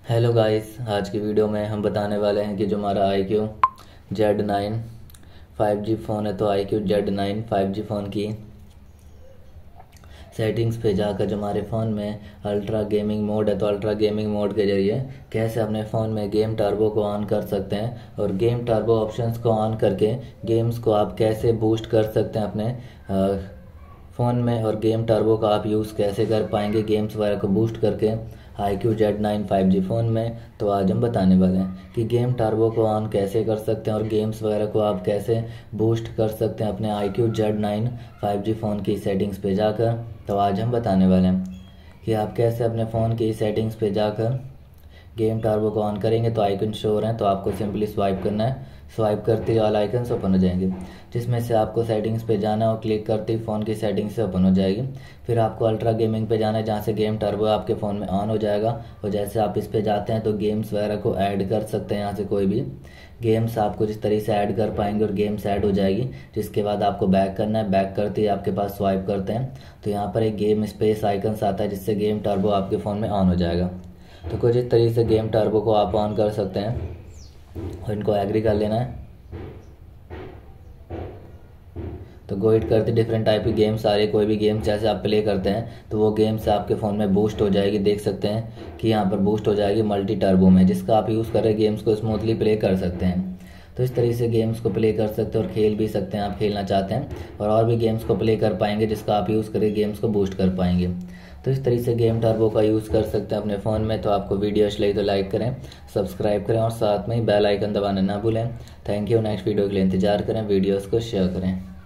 Hello guys, आज की video में हम बताने वाले हैं कि जो हमारा iQOO Z9 5G फ़ोन है, तो iQOO Z9 5G फ़ोन की सेटिंग्स पे जाकर जो हमारे फ़ोन में अल्ट्रा गेमिंग मोड है, तो अल्ट्रा गेमिंग मोड के ज़रिए कैसे अपने फ़ोन में गेम टर्बो को ऑन कर सकते हैं और गेम टर्बो ऑप्शंस को ऑन करके गेम्स को आप कैसे बूस्ट कर सकते हैं अपने फ़ोन में, और गेम टर्बो का आप यूज़ कैसे कर पाएंगे गेम्स वगैरह को बूस्ट करके iQOO Z9 5G फ़ोन में। तो आज हम बताने वाले हैं कि गेम टर्बो को ऑन कैसे कर सकते हैं और गेम्स वगैरह को आप कैसे बूस्ट कर सकते हैं अपने iQOO Z9 5G फ़ोन की सेटिंग्स पे जाकर। तो आज हम बताने वाले हैं कि आप कैसे अपने फ़ोन की सेटिंग्स पे जाकर गेम टर्बो को ऑन करेंगे। तो आइकन शो हो रहे हैं, तो आपको सिंपली स्वाइप करना है। स्वाइप करते ही ऑल आइकन्स ओपन हो जाएंगे, जिसमें से आपको सेटिंग्स पे जाना है और क्लिक करते ही फ़ोन की सेटिंग्स से ओपन हो जाएगी। फिर आपको अल्ट्रा गेमिंग पे जाना है, जहाँ से गेम टर्बो आपके फ़ोन में ऑन हो जाएगा। और जैसे आप इस पे जाते हैं तो गेम्स वगैरह को ऐड कर सकते हैं। यहाँ से कोई भी गेम्स आप कुछ इस तरीके से ऐड कर पाएंगे और गेम्स ऐड हो जाएगी। जिसके बाद आपको बैक करना है। बैक करते ही आपके पास स्वाइप करते हैं तो यहाँ पर एक गेम स्पेस आइकन्स आता है, जिससे गेम टर्बो आपके फ़ोन में ऑन हो जाएगा। तो कुछ इस तरीके से गेम टर्बो को आप ऑन कर सकते हैं और इनको एग्री कर लेना है। तो गो इट करते डिफरेंट टाइप की गेम्स आ रही है। कोई भी गेम्स जैसे आप प्ले करते हैं तो वो गेम्स आपके फ़ोन में बूस्ट हो जाएगी। देख सकते हैं कि यहाँ पर बूस्ट हो जाएगी मल्टी टर्बो में, जिसका आप यूज़ कर रहे गेम्स को स्मूथली प्ले कर सकते हैं। तो इस तरीके से गेम्स को प्ले कर सकते हैं और खेल भी सकते हैं आप खेलना चाहते हैं, और भी गेम्स को प्ले कर पाएंगे जिसका आप यूज़ करके गेम्स को बूस्ट कर पाएंगे। तो इस तरीके से गेम टर्बो का यूज़ कर सकते हैं अपने फ़ोन में। तो आपको वीडियो अच्छी लगी तो लाइक करें, सब्सक्राइब करें और साथ में ही बेल आइकन दबाना ना भूलें। Thank you. नेक्स्ट वीडियो के लिए इंतजार करें, वीडियोस को शेयर करें।